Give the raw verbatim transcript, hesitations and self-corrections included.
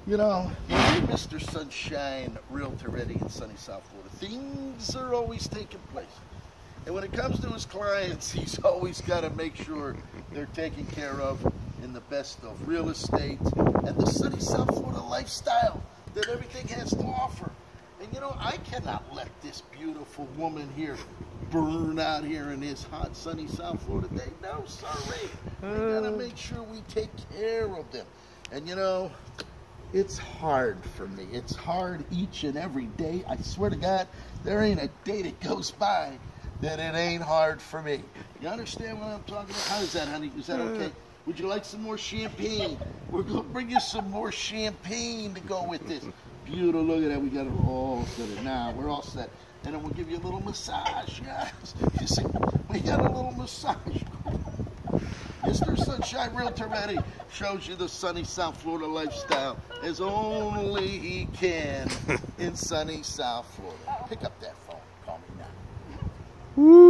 You know, when you're Mister Sunshine, Realtor Eddy in sunny South Florida, things are always taking place. And when it comes to his clients, he's always got to make sure they're taken care of in the best of real estate and the sunny South Florida lifestyle that everything has to offer. And you know, I cannot let this beautiful woman here burn out here in this hot, sunny South Florida day. No, sorry. We gotta make sure we take care of them. And you know, it's hard for me. It's hard each and every day. I swear to God, there ain't a day that goes by that it ain't hard for me. You understand what I'm talking about? How is that, honey? Is that okay? Would you like some more champagne? We're gonna bring you some more champagne to go with this. Beautiful, look at that. We got it all set. Now we're all set. And then we'll give you a little massage. Yes. You see, we got a little massage. Mister Sunshine Realtor Eddy shows you the sunny South Florida lifestyle as only he can in sunny South Florida. Pick up that phone. Call me now. Woo.